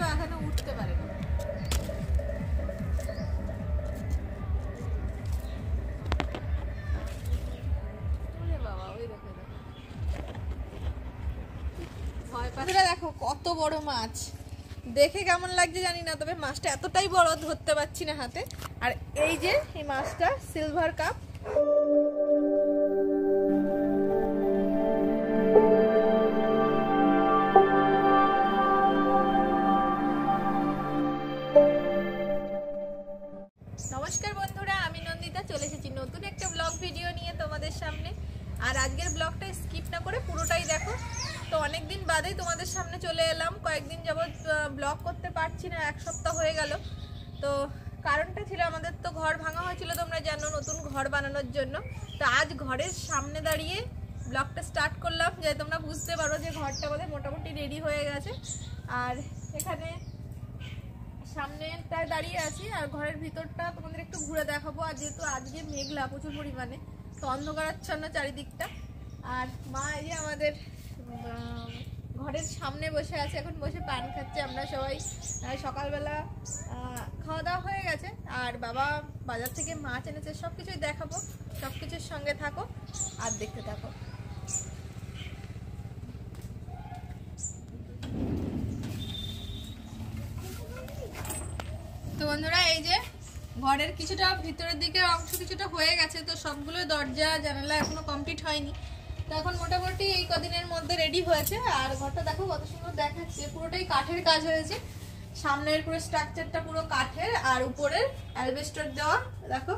এখনো উঠতে পারে না। দেখো কত বড় মাছ, দেখে কেমন লাগছে জানি না, তবে মাছটা এতটাই বড় ধরতে পারছি না হাতে। আর এই যে এই মাছটা সিলভার কাপ। নমস্কার বন্ধুরা, আমি নন্দিতা চলে এসেছি নতুন একটা ব্লগ ভিডিও নিয়ে তোমাদের সামনে। আর আজকের ব্লগটা স্কিপ না করে পুরোটাই দেখো। তো অনেকদিন বাদেই তোমাদের সামনে চলে এলাম, কয়েকদিন যাবত ব্লগ করতে পারছি না, এক সপ্তাহ হয়ে গেল। তো কারণটা ছিল আমাদের তো ঘর ভাঙা হয়েছিল, তোমরা জানো, নতুন ঘর বানানোর জন্য। তো আজ ঘরের সামনে দাঁড়িয়ে ব্লগটা স্টার্ট করলাম, যে তোমরা বুঝতে পারো যে ঘরটা আমাদের মোটামুটি রেডি হয়ে গেছে। আর এখানে সামনেটায় দাঁড়িয়ে আছি, আর ঘরের ভিতরটা তোমাদের একটু ঘুরে দেখাবো। আর যেহেতু আজকে মেঘলা প্রচুর পরিমাণে, তো অন্ধকারাচ্ছন্ন চারিদিকটা। আর মা এই যে আমাদের ঘরের সামনে বসে আছে, এখন বসে পান খাচ্ছে। আমরা সবাই সকালবেলা খাওয়া দাওয়া হয়ে গেছে, আর বাবা বাজার থেকে মাছ এনেছে। সব কিছুই দেখাবো, সব কিছুর সঙ্গে থাকো আর দেখতে থাকো। তো বন্ধুরা, এই যে ঘরের কিছুটা ভিতরের দিকের অংশ কিছুটা হয়ে গেছে, তো সবগুলো দরজা জানালা এখনো কমপ্লিট হয়নি। তো এখন মোটামুটি এই কদিনের মধ্যে রেডি হয়েছে। আর ঘরটা দেখো কত সুন্দর দেখাচ্ছে, পুরোটাই কাঠের কাজ হয়েছে। সামনের পুরো স্ট্রাকচারটা পুরো কাঠের, আর উপরের অ্যালবেস্টার দেওয়া দেখো।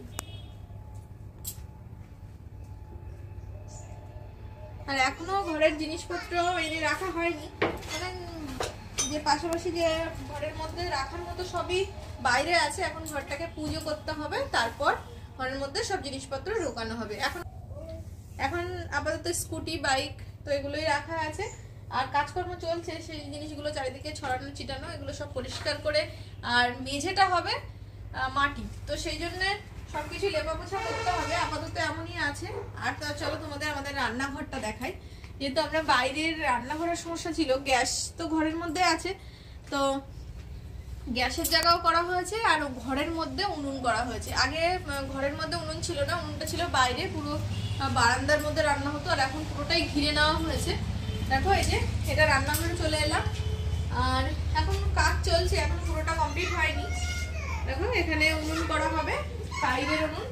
আর এখনো ঘরের জিনিসপত্র এনে রাখা হয়নি, যে পাশাপাশি যে ঘরের মধ্যে রাখার মতো সবই বাইরে আছে। এখন ঘরটাকে পুজো করতে হবে, তারপর ঘরের মধ্যে সব জিনিসপত্র ঢোকানো হবে। এখন আপাতত স্কুটি বাইক তো এগুলোই রাখা আছে। আর কাজকর্ম চলছে, সেই জিনিসগুলো চারিদিকে ছড়ানো ছিটানো, এগুলো সব পরিষ্কার করে। আর মেঝেটা হবে মাটি, তো সেই জন্য সবকিছু লেপা পোছা করতে হবে। আপাতত এমনই আছে। আর তো চলো তোমাদের আমাদের রান্নাঘরটা দেখাই। যেহেতু আমরা বাইরের রান্নাঘরের সমস্যা ছিল, গ্যাস তো ঘরের মধ্যে আছে, তো গ্যাসের জায়গাও করা হয়েছে। আর ঘরের মধ্যে উনুন করা হয়েছে। আগে ঘরের মধ্যে উনুন ছিল না, উনুনটা ছিল বাইরে, পুরো বারান্দার মধ্যে রান্না হতো। আর এখন পুরোটাই ঘিরে নেওয়া হয়েছে। দেখো এই যে এটা রান্নাঘরে চলে এলাম। আর এখন কাজ চলছে, এখন পুরোটা কমপ্লিট হয়নি। দেখো এখানে উনুন করা হবে, বাইরের উনুন।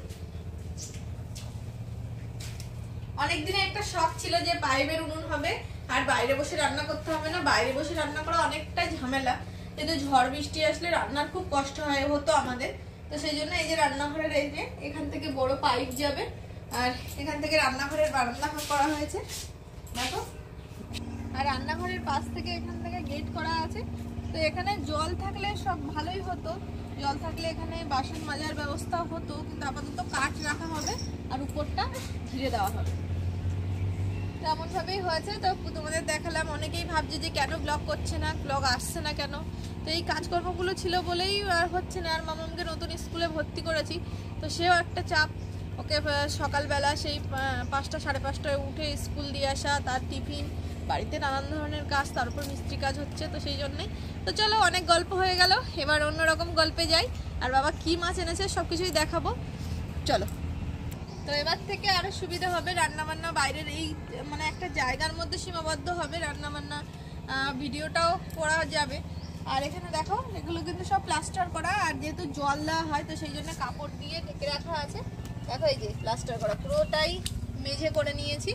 অনেকদিনে একটা শখ ছিল যে পাইপের উনুন হবে, আর বাইরে বসে রান্না করতে হবে না। বাইরে বসে রান্না করা অনেকটা ঝামেলা, কিন্তু ঝড় বৃষ্টি আসলে রান্নার খুব কষ্ট হতো আমাদের। তো সেই জন্য এই যে রান্নাঘরের এই যে এখান থেকে বড় পাইপ যাবে, আর এখান থেকে রান্নাঘরের বারান্দা করা হয়েছে দেখো। আর রান্নাঘরের পাশ থেকে এখান থেকে গেট করা আছে। তো এখানে জল থাকলে সব ভালোই হতো, জল থাকলে এখানে বাসন মাজার ব্যবস্থা হতো, কিন্তু আপাতত কাঠ রাখা হবে আর উপরটা ঘিরে দেওয়া হবে। তেমন ভাবেই হয়েছে। তো তোমাদের দেখালাম। অনেকেই ভাবছে যে কেন ব্লগ করছে না, ব্লগ আসছে না কেন। তো এই কাজকর্মগুলো ছিল বলেই আর হচ্ছে না। আর মামামকে নতুন স্কুলে ভর্তি করেছি, তো সেও একটা চাপ। ওকে সকালবেলা সেই 5টা সাড়ে 5টায় উঠে স্কুল দিয়ে আসা, তার টিফিন, বাড়িতে নানান ধরনের কাজ, তার উপর মিস্ত্রি কাজ হচ্ছে। তো সেই জন্যই। তো চলো, অনেক গল্প হয়ে গেল, এবার অন্যরকম গল্পে যাই। আর বাবা কি মাছ এনেছে সব কিছুই দেখাবো, চলো। তো এবার থেকে আরো সুবিধা হবে, রান্নাবান্না বাইরের এই মানে একটা জায়গার মধ্যে সীমাবদ্ধ হবে, রান্নাবান্না ভিডিওটাও করা যাবে। আর এখানে দেখো এগুলো কিন্তু সব প্লাস্টার করা, আর যেহেতু জল দেওয়া হয় তো সেই জন্য কাপড় দিয়ে ঢেকে রাখা আছে। দেখো এই যে প্লাস্টার করা, পুরোটাই মেঝে করে নিয়েছি।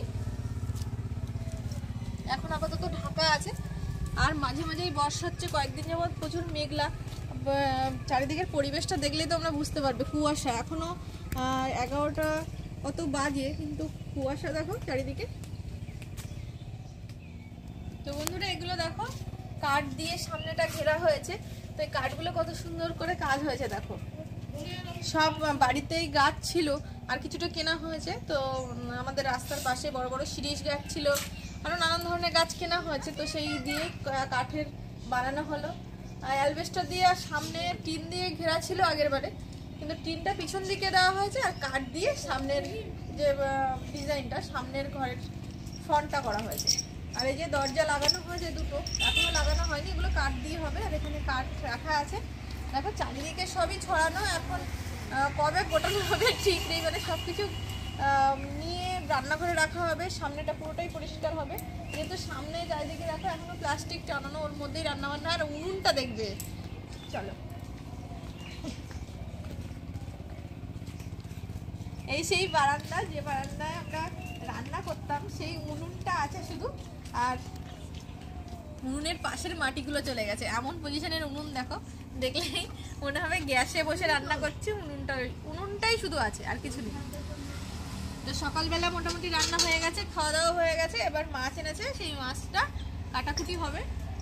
এখন আপাতত ঢাকা আছে। আর মাঝে মাঝেই বর্ষা হচ্ছে, কয়েকদিন যাবত প্রচুর মেঘলা। চারিদিকের পরিবেশটা দেখলেই তো আমরা বুঝতে পারবে। কুয়াশা, এখনো 11টা কত বাজে, কিন্তু কুয়াশা দেখো চারিদিকে। তো বন্ধুরা এগুলো দেখো কাঠ দিয়ে সামনেটা ঘেরা হয়েছে। তো এই কাঠগুলো কত সুন্দর করে কাজ হয়েছে দেখো। সব বাড়িতেই গাছ ছিল, আর কিছুটা কেনা হয়েছে। তো আমাদের রাস্তার পাশে বড় বড় শিরীষ গাছ ছিল, আরও নানান ধরনের গাছ কেনা হয়েছে। তো সেই দিয়ে কাঠের বানানো হলো। অ্যালবেস্টার দিয়ে আর সামনে টিন দিয়ে ঘেরা ছিল আগের বারে, কিন্তু টিনটা পিছন দিকে দেওয়া হয়েছে। আর কাঠ দিয়ে সামনের যে ডিজাইনটা, সামনের ঘরের ফ্রন্টটা করা হয়েছে। আর এই যে দরজা লাগানো হয়েছে দুটো, এখনো লাগানো হয়নি, এগুলো কাঠ দিয়ে হবে। আর কাঠ রাখা আছে। দেখো চারিদিকে সবই ছড়ানো, এখন কবে গোটানো হবে ঠিক নেই, মানে সব কিছু নিয়ে রান্নাঘরে রাখা হবে। সামনেটা পুরোটাই পরিষ্কার হবে, যেহেতু সামনে চারিদিকে দেখো এখনো প্লাস্টিক টানানো, ওর মধ্যেই রান্নাবান্না। আর উনুনটা দেখবে, চলো এই সেই বারান্দা, যে বারান্দায় আমরা রান্না করতাম সেই উনুনটা আছে শুধু। আর উনুনের পাশের মাটিগুলো চলে গেছে, এমন পজিশনের উনুন দেখো, দেখলেই মনে হবে গ্যাসে বসে রান্না করছি। উনুনটাই শুধু আছে, আর কিছু নেই। তো সকালবেলা মোটামুটি রান্না হয়ে গেছে, খাওয়া দাওয়া হয়ে গেছে। এবার মাছ এনেছে, সেই মাছটা কাটাকুটি হবে।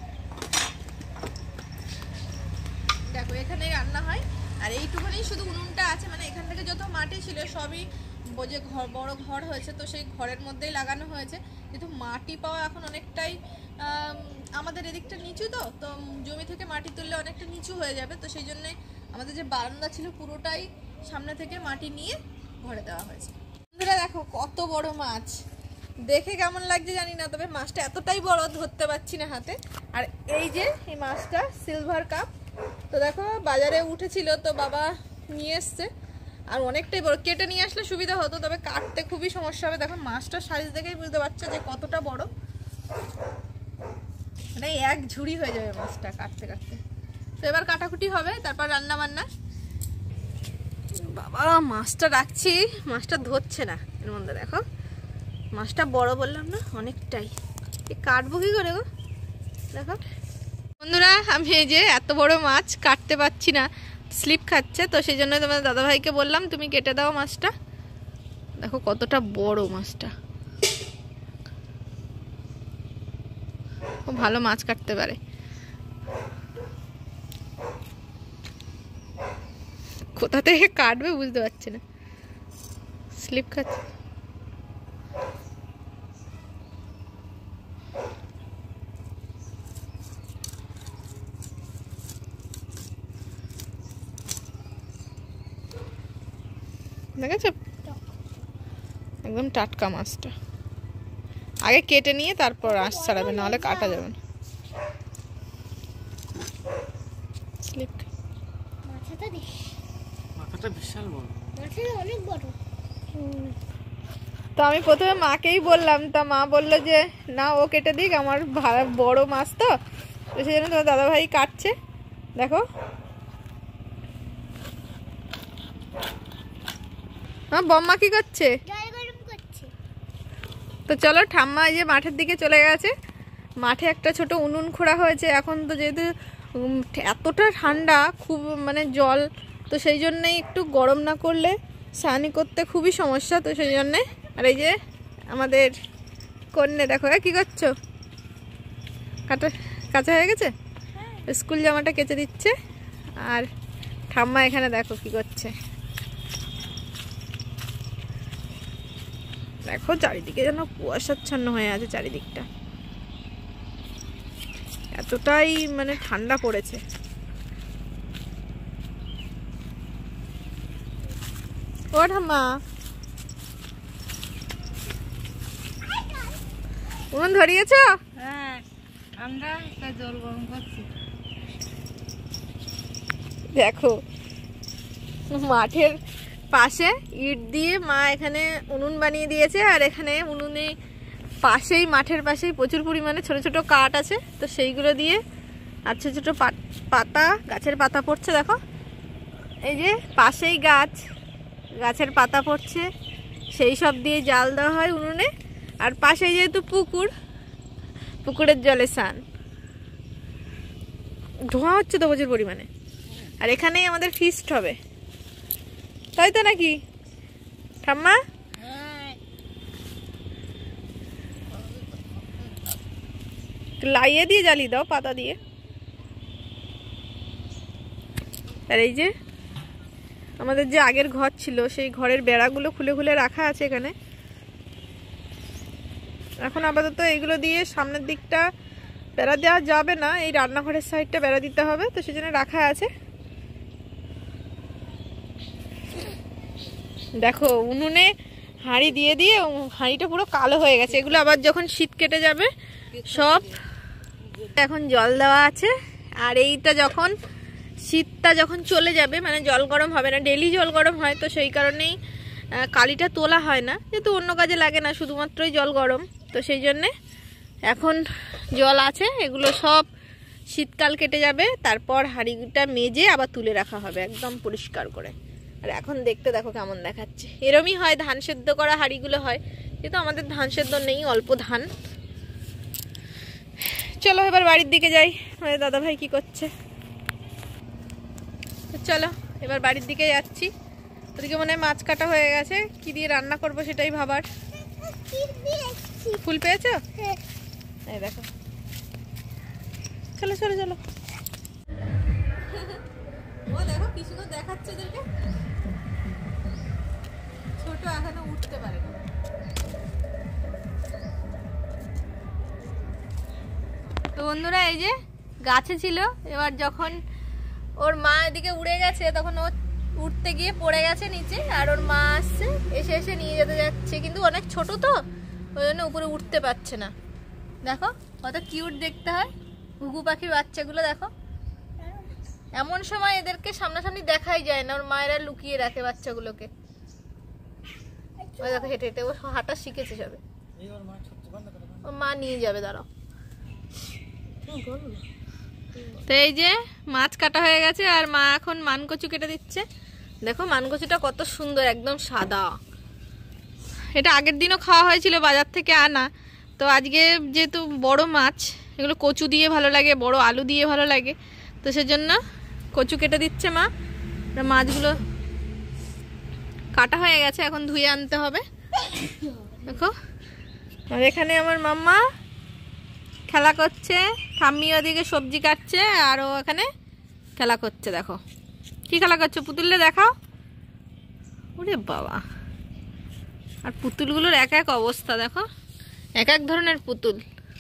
দেখো এখানেই রান্না হয়, আর এইটুকুনি শুধু উনুনটা আছে, মানে এখান থেকে যত মাটি ছিল সবই যে ঘর, বড় ঘর হয়েছে, তো সেই ঘরের মধ্যেই লাগানো হয়েছে। কিন্তু মাটি পাওয়া এখন অনেকটাই, আমাদের এদিকটা নিচু, তো জমি থেকে মাটি তুললে অনেকটা নিচু হয়ে যাবে। তো সেই জন্যে আমাদের যে বারান্দা ছিল পুরোটাই সামনে থেকে মাটি নিয়ে ঘরে দেওয়া হয়েছে। বন্ধুরা দেখো কত বড় মাছ, দেখে কেমন লাগছে জানি না, তবে মাছটা এতটাই বড় ধরতে পারছি না হাতে। আর এই যে এই মাছটা সিলভার কাপ, তো দেখো বাজারে উঠেছিল, তো বাবা নিয়ে এসছে। আর অনেকটাই বড়, কেটে নিয়ে আসলে সুবিধা হতো, তবে কাটতে খুবই সমস্যা হবে। দেখো মাছটার সাইজ দেখেই বুঝতে পারছো যে কতটা বড়, মানে এক ঝুড়ি হয়ে যাবে মাছটা কাটতে কাটতে। তো এবার কাটাকুটি হবে, তারপর রান্না বান্না। বাবা মাছটা রাখছি, মাছটা ধরছে না। এর মধ্যে দেখো মাছটা বড় বললাম না, অনেকটাই। কাটবো কি করে গো? দেখো বন্ধুরা, আমি এই যে এত বড় মাছ কাটতে পারছি না, স্লিপ খাচ্ছে। তো সেই জন্য তোমার দাদাভাইকে বললাম তুমি কেটে দাও মাছটা। দেখো কতটা বড় মাছটা, খুব ভালো মাছ কাটতে পারে। কোথা থেকে কাটবে বুঝতে পারছি না, স্লিপ খাচ্ছে। দেখেছো একদম টাটকা মাছটা, আগে কেটে নিয়ে তারপর আঁশ ছাড়াবে, নাহলে কাটা যাবে না। তো আমি প্রথমে মাকেই বললাম, তা মা বললো যে না ও কেটে দিক, আমার বড় মাছ তো, সেই জন্য তোমার দাদাভাই কাটছে। দেখো বম্মা কি করছে? তো চলো, ঠাম্মা যে মাঠের দিকে চলে গেছে। মাঠে একটা ছোট উনুন খোঁড়া হয়েছে। এখন তো যেহেতু এতটা ঠান্ডা, খুব মানে জল, তো সেই জন্যেই একটু গরম না করলে স্নান করতে খুবই সমস্যা। তো সেই জন্যে, আর এই যে আমাদের কন্যা দেখো কি করছো, কাঁচা হয়ে গেছে, স্কুল জামাটা কেচে দিচ্ছে। আর ঠাম্মা এখানে দেখো কি করছে। দেখো চারিদিকে যেন কুয়াশাচ্ছন্ন হয়ে আছে চারিদিকটা, এতটাই মানে ঠান্ডা পড়েছে। ও ঠাম্মা, উনুন ধরিয়েছ? হ্যাঁ, ঠান্ডা, জল গরম করছি। দেখো মাঠের পাশে ইট দিয়ে মা এখানে উনুন বানিয়ে দিয়েছে। আর এখানে উনুনে পাশেই, মাঠের পাশেই প্রচুর পরিমাণে ছোট ছোট কাঠ আছে, তো সেইগুলো দিয়ে, আর ছোট ছোট পাতা, গাছের পাতা পড়ছে। দেখো এই যে পাশেই গাছের পাতা পড়ছে, সেই সব দিয়ে জাল দেওয়া হয় উনুনে। আর পাশেই যেহেতু পুকুরের জলে স্নান, ধোঁয়া হচ্ছে তো প্রচুর পরিমাণে। আর এখানেই আমাদের ফিস্ট হবে, তাই তো নাকি ঠাম্মা? লাইয়ে দিয়ে জ্বালিয়ে দাও পাতা দিয়ে। আর এই যে আমাদের যে আগের ঘর ছিল, সেই ঘরের বেড়াগুলো খুলে খুলে রাখা আছে এখানে। এখন আপাতত এইগুলো দিয়ে সামনের দিকটা বেড়া দেওয়া যাবে না, এই রান্নাঘরের সাইডটা বেড়া দিতে হবে, তো সেই জন্য রাখা আছে। দেখো উনুনে হাঁড়ি দিয়ে দিয়ে হাঁড়িটা পুরো কালো হয়ে গেছে। এগুলো আবার যখন শীত কেটে যাবে সব, এখন জল দেওয়া আছে। আর এইটা যখন শীতটা যখন চলে যাবে, মানে জল গরম হবে না, ডেলি জল গরম হয়, তো সেই কারণেই কালিটা তোলা হয় না, যেহেতু অন্য কাজে লাগে না, শুধুমাত্রই জল গরম। তো সেই জন্যে এখন জল আছে, এগুলো সব শীতকাল কেটে যাবে, তারপর হাঁড়িটা মেজে আবার তুলে রাখা হবে একদম পরিষ্কার করে। আর এখন দেখতে দেখো কেমন দেখাচ্ছে, এরমই হয় ধান সেদ্ধ করা হাঁড়িগুলো হয়, কিন্তু আমাদের ধান সেদ্ধ নেই, অল্প ধান। চলো এবার বাড়ির দিকে যাই, আমাদের দাদাভাই কি করছে। চলো এবার বাড়ির দিকে যাচ্ছি। ওদিকে মনে হয় মাছ কাটা হয়ে গেছে, কি দিয়ে রান্না করব সেটাই ভাবার। ফুল পেয়েছো? এই দেখো, চলো চলো চলো। ও দেখো কি সুন্দর দেখাচ্ছে ওদেরকে, ছোট এখনো উঠতে পারে না। তো বন্ধুরা এই যে গাছে ছিল, এবার যখন ওর মা এদিকে উড়ে গেছে তখন ও উঠতে গিয়ে পড়ে গেছে নিচে, আর ওর মা আসছে, এসে এসে নিয়ে যেতে যাচ্ছে, কিন্তু অনেক ছোট তো ওই জন্য উপরে উঠতে পারছে না। দেখো কত কিউট দেখতে হয় ঘুঘু পাখির বাচ্চাগুলো, দেখো এমন সময় এদেরকে সামনাসামনি দেখাই যায় না, ওর মায়েরা লুকিয়ে রাখে বাচ্চাগুলোকে। ওই দেখো হেঁটে হেঁটে ও হাঁটা শিখেছে সবে, ওর মা নিয়ে যাবে, দাঁড়াও। তো এই যে মাছ কাটা হয়ে গেছে, আর মা এখন মানকচু কেটে দিচ্ছে। দেখো মানকচুটা কত সুন্দর, একদম সাদা। এটা আগের দিনও খাওয়া হয়েছিল বাজার থেকে আনা, তো আজকে যেহেতু বড় মাছ, এগুলো কচু দিয়ে ভালো লাগে, বড় আলু দিয়ে ভালো লাগে, তো সেজন্য কচু কেটে দিচ্ছে মা। মাছগুলো কাটা হয়ে গেছে, এখন ধুয়ে আনতে হবে। দেখো, আর এখানে আমার মাম্মা খেলা করছে, ঠাম্মি ওদিকে সবজি কাটছে, আর ও এখানে খেলা করছে। দেখো কি খেলা করছে, পুতুললে দেখাও। ওরে বাবা, আর পুতুলগুলোর এক এক অবস্থা, দেখো এক এক ধরনের পুতুল।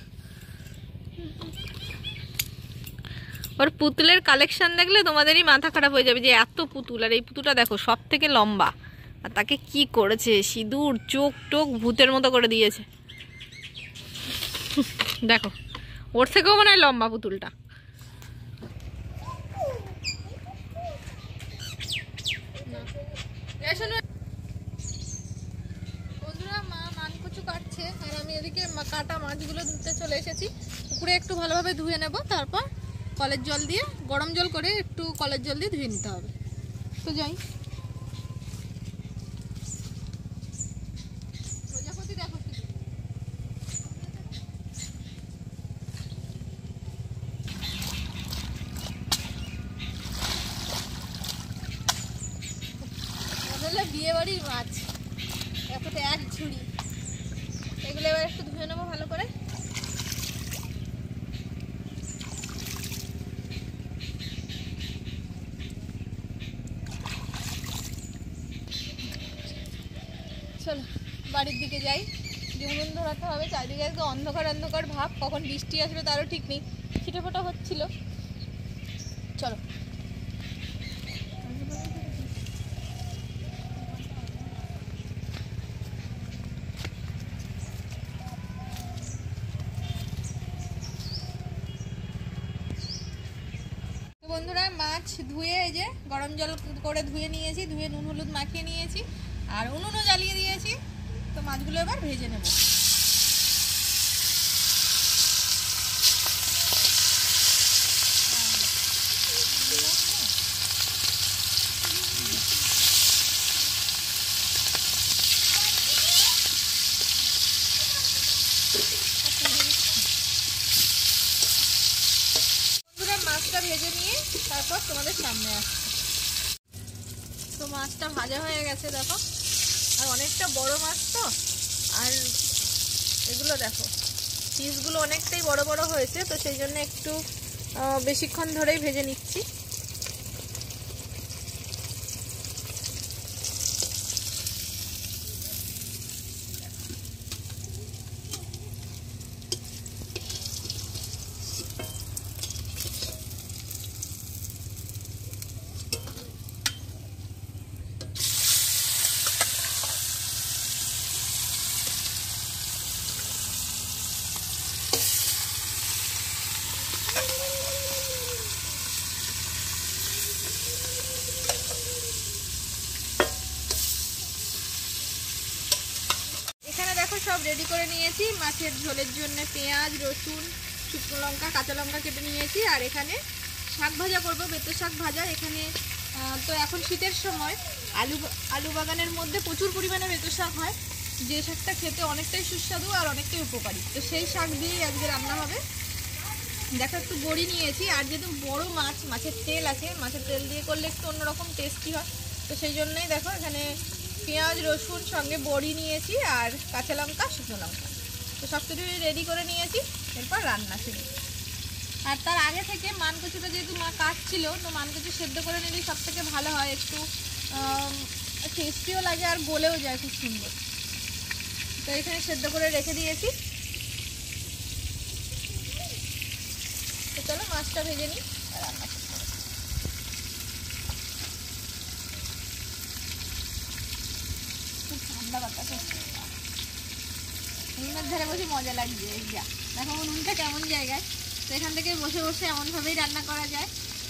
ওর পুতুলের কালেকশন দেখলে তোমাদেরই মাথা খারাপ হয়ে যাবে যে এত পুতুল। আর এই পুতুলটা দেখো সব থেকে লম্বা, আর তাকে কি করেছে, সিঁদুর চোখ টোক ভূতের মতো করে দিয়েছে। দেখো ওর থেকেও মনে হয় লম্বা পুতুলটা। বন্ধুরা মা মানকচু কাটছে, আর আমি এদিকে কাটা মাছগুলো ধুতে চলে এসেছি। পুকুরে একটু ভালোভাবে ধুয়ে নেব, তারপর কলের জল দিয়ে, গরম জল করে একটু কলের জল দিয়ে ধুয়ে নিতে হবে। তো যাই। প্রজাপতি দেখো কি, বিয়ে বাড়ির মাছ, এতটা এক ঝুড়ি। এগুলো এবার একটু ধুয়ে নেবো ভালো করে। চলো বাড়ির দিকে যাই, উনুন ধরাতে হবে। চারিদিকে একদম অন্ধকার অন্ধকার ভাব, কখন বৃষ্টি আসবে তারও ঠিক নেই, ছিটেফোঁটা হচ্ছিল। চলো। বন্ধুরা মাছ ধুয়ে এই যে গরম জল করে ধুয়ে নিয়েছি, ধুয়ে নুন হলুদ মাখিয়ে নিয়েছি, আর উনুনও জ্বালিয়ে দিয়েছি। তো মাছগুলো এবার ভেজে নেব। মাছটা ভেজে নিয়ে তারপর তোমাদের সামনে আসছি। তো মাছটা ভাজা হয়ে গেছে দেখো, আর অনেকটা বড় মাছ তো, আর এগুলো দেখো পিসগুলো অনেকটাই বড় বড় হয়েছে, তো সেই জন্য একটু বেশিক্ষণ ধরেই ভেজে নিচ্ছি। রেডি করে নিয়েছি। মাছের ঝোলের জন্য পেঁয়াজ, রসুন, শুকনো লঙ্কা, কাঁচা লঙ্কা কেটে নিয়েছি। আর এখানে শাক ভাজা করব, বেতো শাক ভাজা। এখানে তো এখন শীতের সময় আলু বাগানের মধ্যে প্রচুর পরিমাণে বেতো শাক হয়, যে শাকটা খেতে অনেকটাই সুস্বাদু আর অনেকটাই উপকারী। তো সেই শাক দিয়েই আজকে রান্না হবে। দেখো একটু বড়ি নিয়েছি, আর যেহেতু বড় মাছ, মাছের তেল আছে, মাছের তেল দিয়ে করলে একটু অন্যরকম টেস্টি হয়। তো সেই জন্যই দেখো এখানে পেঁয়াজ, রসুন, সঙ্গে বড়ি নিয়েছি আর কাঁচা লঙ্কা, শুকনো লঙ্কা। তো সব কিছু রেডি করে নিয়েছি, এরপর রান্না শুরু। আর তার আগে থেকে মানকচুটা যেহেতু মা কাটছিল, তো মানকচু সেদ্ধ করে নিলেই সব থেকে ভালো হয়, একটু টেস্টিও লাগে আর গলেও যায় খুব সুন্দর। তো এখানে সেদ্ধ করে রেখে দিয়েছি। তো চলো মাছটা ভেজে নিই আর রান্না করতে হবে। খুব ঠান্ডা বাতাস হচ্ছে, উনুনের ধারে বসে মজা লাগছে। এই যা দেখো উনুনটা কেমন জায়গায়, তো এখান থেকে বসে বসে এমনভাবেই রান্না করা যায়।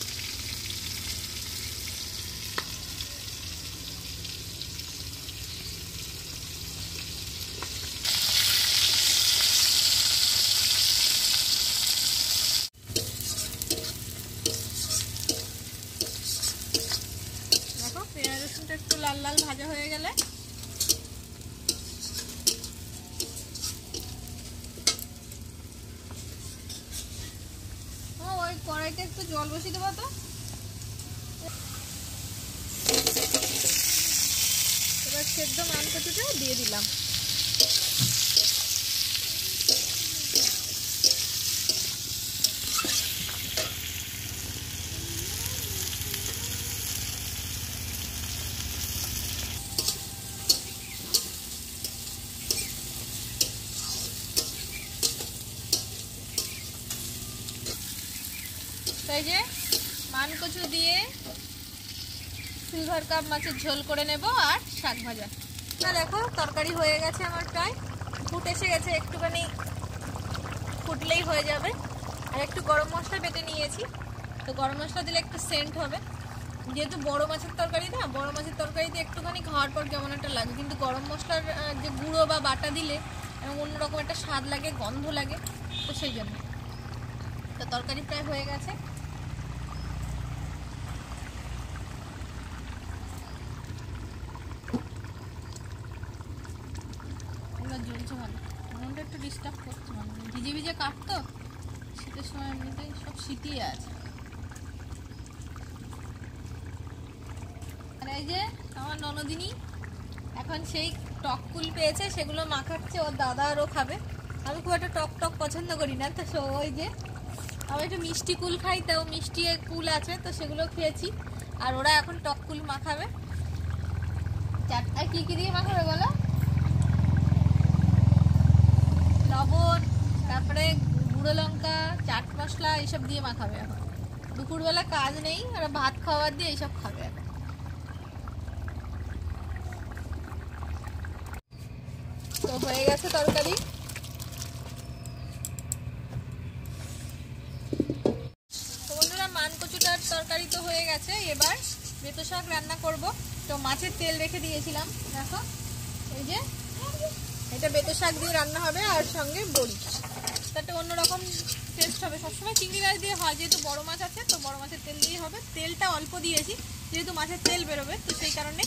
দেখো পেঁয়াজ রসুনটা একটু লাল লাল ভাজা হয়ে গেলে ওই কড়াইতে একটু জল বসিয়ে দেবো। তো এবার সেদ্ধ মানকচুটা দিয়ে দিলাম। এই যে মানকচু দিয়ে সিলভার কাপ মাছের ঝোল করে নেব আর শাক ভাজা। না দেখো তরকারি হয়ে গেছে আমার, প্রায় ফুট এসে গেছে, একটুখানি ফুটলেই হয়ে যাবে। আর একটু গরম মশলা বেটে নিয়েছি, তো গরম মশলা দিলে একটু সেন্ট হবে। যেহেতু বড় মাছের তরকারি না, বড় মাছের তরকারিতে একটুখানি খাওয়ার পর কেমন একটা লাগে, কিন্তু গরম মশলার যে গুঁড়ো বা বাটা দিলে অন্যরকম একটা স্বাদ লাগে, গন্ধ লাগে। তো সেই জন্য তো তরকারি প্রায় হয়ে গেছে। জ্বলছে ভালো, উনুনটা একটু ডিস্টার্ব করছে, মানে ভিজে ভিজে কাটতো, শীতের সময় এমনিতেই সব শীতিয়ে আছে। আর এই যে আমার ননদিনী এখন সেই টক কুল পেয়েছে, সেগুলো মাখাচ্ছে, ওর দাদা আরও খাবে। আমি খুব একটা টক টক পছন্দ করি না, তো ওই যে আমি একটু মিষ্টি কুল খাই, তো মিষ্টি কুল আছে, তো সেগুলো খেয়েছি। আর ওরা এখন টক কুল মাখাবে। চারটা কি কি দিয়ে মাখাবে বলো? লবণ, তারপরে গুঁড়ো লঙ্কা, চাট মশলা, এইসব দিয়ে মাখাবে। এখন দুপুরবেলা কাজ নেই, ওরা ভাত খাওয়ার দিয়ে এইসব খাবে এখন। তো হয়ে গেছে তরকারি। তো বন্ধুরা মানকচুটার তরকারি তো হয়ে গেছে, এবার বেতো শাক রান্না করব। তো মাছের তেল রেখে দিয়েছিলাম, দেখো এই যে এটা বেতো শাক দিয়ে রান্না হবে আর সঙ্গে বড়ি। তাতে অন্যরকম টেস্ট হবে। সবসময় চিংড়ি মাছ দিয়ে হয়, যেহেতু বড় মাছ আছে তো বড় মাছের তেল দিয়ে হবে। তেলটা অল্প দিয়েছি, যেহেতু মাছের তেল বেরোবে, তো সেই কারণে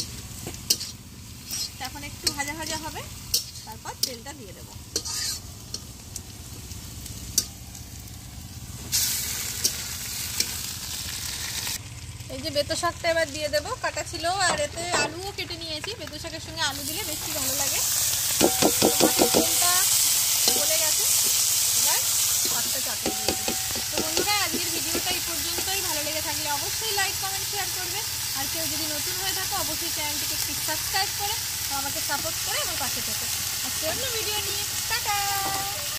এখন একটু ভাজা ভাজা হবে, তারপর তেলটা দিয়ে দেবো। এই যে বেতো শাকটা এবার দিয়ে দেবো, কাটা ছিল। আর এতে আলুও কেটে নিয়েছি, বেতো শাকের সঙ্গে আলু দিলে বেশি ভালো লাগে। মাছের তেলটা গলে গেছে, এবার ভাতটা চাপিয়ে দিয়েছি। তো বন্ধুরা আজকের ভিডিওটা এই পর্যন্তই। ভালো লেগে থাকলে অবশ্যই লাইক, কমেন্ট, শেয়ার করবে। আর কেউ যদি নতুন হয়ে থাকো অবশ্যই চ্যানেলটিকে একটু সাবস্ক্রাইব করে আমাকে সাপোর্ট করে আমার পাশে থেকো। আজকে অন্য ভিডিও নিয়ে টাটা।